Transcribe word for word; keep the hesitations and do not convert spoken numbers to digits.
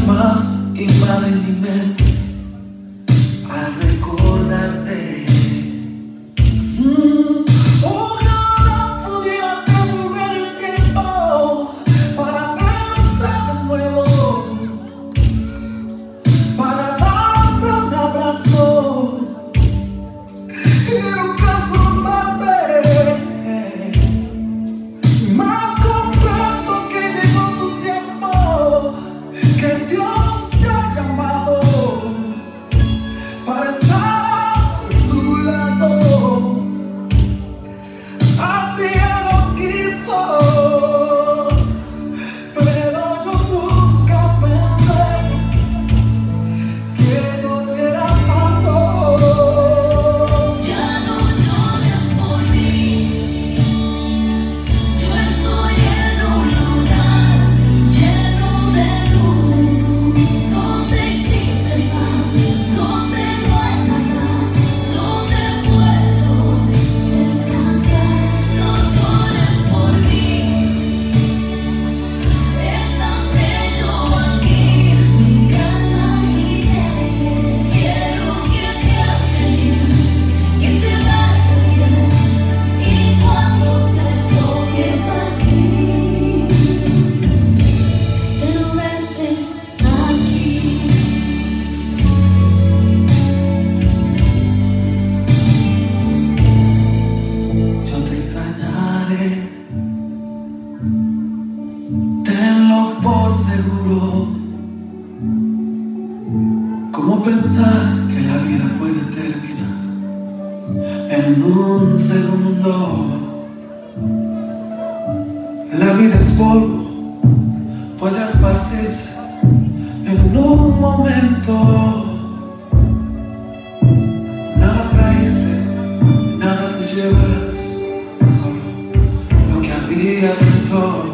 más invade mi mente al recordarte. Mm, ojalá pudiera devolver el tiempo para verte de nuevo, para darte un abrazo y nunca soltarte. Más comprendo que llegó tu tiempo, que Dios te ha llamado para estar a su lado. Así Él lo quiso, pero yo nunca pensé que doliera tanto. Ya no llores por mí, yo estoy en un lugar lleno de luz, donde existe paz, donde no hay nada, donde puedo descansar. No llores por mí, es tan bello aquí, mi calma giré. Quiero que seas feliz, que te vaya bien, y cuando te toque partir, se merece aquí. Yo te extrañaré, tenlo por seguro. ¿Cómo pensar que la vida puede terminar en un segundo? La vida es polvo, puede esparcirse en un momento. Nada traíste, nada te llevas, solo lo que había dentro.